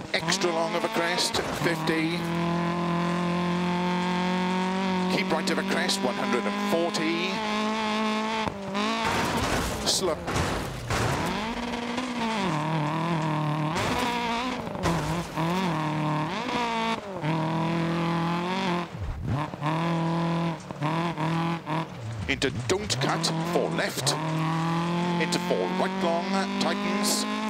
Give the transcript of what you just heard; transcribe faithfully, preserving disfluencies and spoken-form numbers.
extra long of a crest, fifty. Keep right of a crest, one hundred forty. Slow. Into don't cut, four left. Into four right long, tightens.